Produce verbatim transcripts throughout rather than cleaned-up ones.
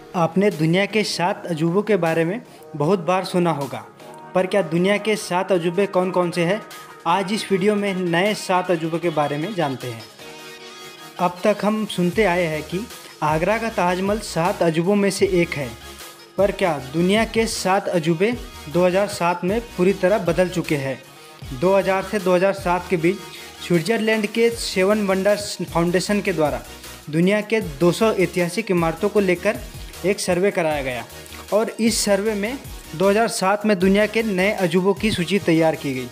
आपने दुनिया के सात अजूबों के बारे में बहुत बार सुना होगा, पर क्या दुनिया के सात अजूबे कौन कौन से हैं? आज इस वीडियो में नए सात अजूबों के बारे में जानते हैं। अब तक हम सुनते आए हैं कि आगरा का ताजमहल सात अजूबों में से एक है, पर क्या दुनिया के सात अजूबे दो हज़ार सात में पूरी तरह बदल चुके हैं। दो हज़ार से दो हज़ार सात के बीच स्विट्ज़रलैंड के सेवन वंडर्स फाउंडेशन के द्वारा दुनिया के दो सौ ऐतिहासिक इमारतों को लेकर एक सर्वे कराया गया और इस सर्वे में दो हज़ार सात में दुनिया के नए अजूबों की सूची तैयार की गई,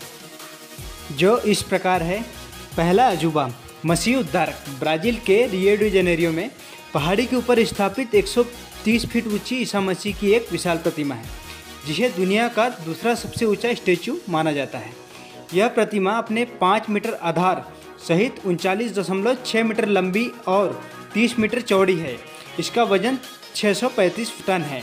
जो इस प्रकार है। पहला अजूबा मसीह उद्धारक, ब्राज़ील के रियो डी जेनेरियो में पहाड़ी के ऊपर स्थापित एक सौ तीस फीट ऊंची ईसा मसीह की एक विशाल प्रतिमा है, जिसे दुनिया का दूसरा सबसे ऊंचा स्टैचू माना जाता है। यह प्रतिमा अपने पाँच मीटर आधार सहित उनचालीस दशमलव छः मीटर लंबी और तीस मीटर चौड़ी है। इसका वजन छः सौ पैंतीस टन है।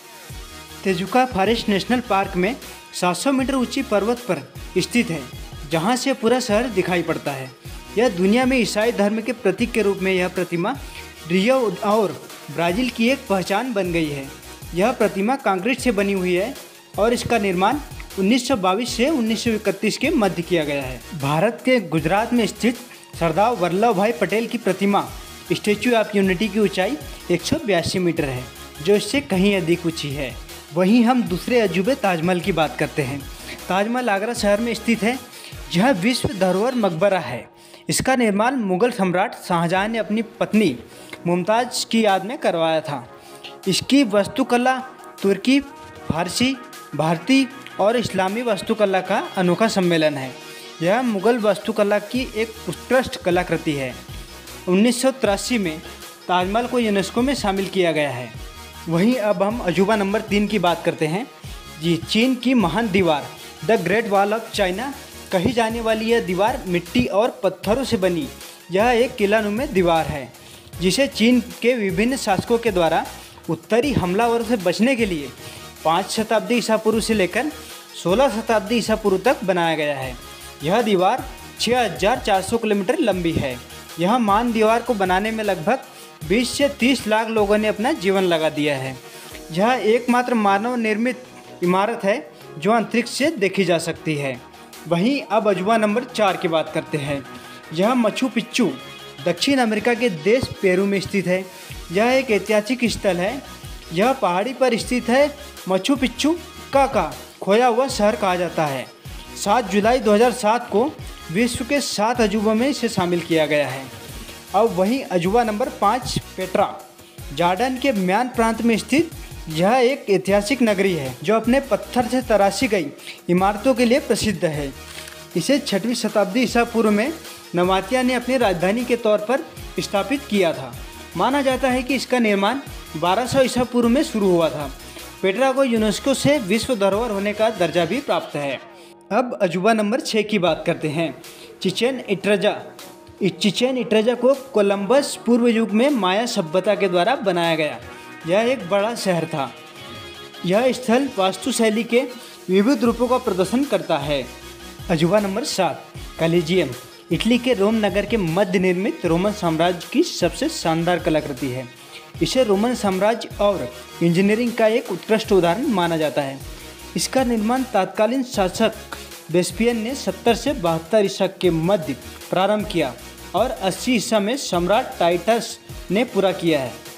तेजुका फॉरेस्ट नेशनल पार्क में सात सौ मीटर ऊंची पर्वत पर स्थित है, जहां से पूरा शहर दिखाई पड़ता है। यह दुनिया में ईसाई धर्म के प्रतीक के रूप में यह प्रतिमा रियो और ब्राज़ील की एक पहचान बन गई है। यह प्रतिमा कंक्रीट से बनी हुई है और इसका निर्माण उन्नीस सौ बाईस से उन्नीस सौ इकतीस के मध्य किया गया है। भारत के गुजरात में स्थित सरदार वल्लभ भाई पटेल की प्रतिमा स्टैचू ऑफ यूनिटी की ऊंचाई एक सौ बयासी मीटर है, जो इससे कहीं अधिक ऊंची है। वहीं हम दूसरे अजूबे ताजमहल की बात करते हैं। ताजमहल आगरा शहर में स्थित है। यह विश्व धरोहर मकबरा है। इसका निर्माण मुगल सम्राट शाहजहां ने अपनी पत्नी मुमताज़ की याद में करवाया था। इसकी वास्तुकला तुर्की, फारसी, भारतीय और इस्लामी वास्तुकला का अनोखा सम्मेलन है। यह मुगल वास्तुकला की एक उत्कृष्ट कलाकृति है। उन्नीस सौ तिरासी में ताजमहल को यूनेस्को में शामिल किया गया है। वहीं अब हम अजूबा नंबर तीन की बात करते हैं। जी, चीन की महान दीवार the Great Wall of China कही जाने वाली यह दीवार मिट्टी और पत्थरों से बनी यह एक किलानुमा दीवार है, जिसे चीन के विभिन्न शासकों के द्वारा उत्तरी हमलावरों से बचने के लिए पाँच शताब्दी ईसा पूर्व से लेकर सोलह शताब्दी ईसा पूर्व तक बनाया गया है। यह दीवार छः हज़ार चार सौ किलोमीटर लंबी है। यह मान दीवार को बनाने में लगभग बीस से तीस लाख लोगों ने अपना जीवन लगा दिया है। यह एकमात्र मानव निर्मित इमारत है जो अंतरिक्ष से देखी जा सकती है। वहीं अब अजूबा नंबर चार की बात करते हैं। यह मचू पिच्चू दक्षिण अमेरिका के देश पेरू में स्थित है। यह एक ऐतिहासिक स्थल है। यह पहाड़ी पर स्थित है। मचू पिच्चू का का खोया हुआ शहर कहा जाता है। सात जुलाई दो हज़ार सात को विश्व के सात अजूबों में इसे शामिल किया गया है। अब वहीं अजूबा नंबर पाँच पेट्रा, जॉर्डन के म्यान प्रांत में स्थित यह एक ऐतिहासिक नगरी है जो अपने पत्थर से तराशी गई इमारतों के लिए प्रसिद्ध है। इसे छठवीं शताब्दी ईसा पूर्व में नवातिया ने अपनी राजधानी के तौर पर स्थापित किया था। माना जाता है कि इसका निर्माण बारह सौ ईसा पूर्व में शुरू हुआ था। पेट्रा को यूनेस्को से विश्व धरोहर होने का दर्जा भी प्राप्त है। अब अजूबा नंबर छः की बात करते हैं। Chichen Itza. चिचेन इट्जा को कोलंबस पूर्व युग में माया सभ्यता के द्वारा बनाया गया। यह एक बड़ा शहर था। यह स्थल वास्तुशैली के विविध रूपों का प्रदर्शन करता है। अजूबा नंबर सात कॉलिजियम, इटली के रोम नगर के मध्य निर्मित रोमन साम्राज्य की सबसे शानदार कलाकृति है। इसे रोमन साम्राज्य और इंजीनियरिंग का एक उत्कृष्ट उदाहरण माना जाता है। इसका निर्माण तत्कालीन शासक वेस्पियन ने सत्तर से बहत्तर ईसा के मध्य प्रारंभ किया और अस्सी ईसा में सम्राट टाइटस ने पूरा किया है।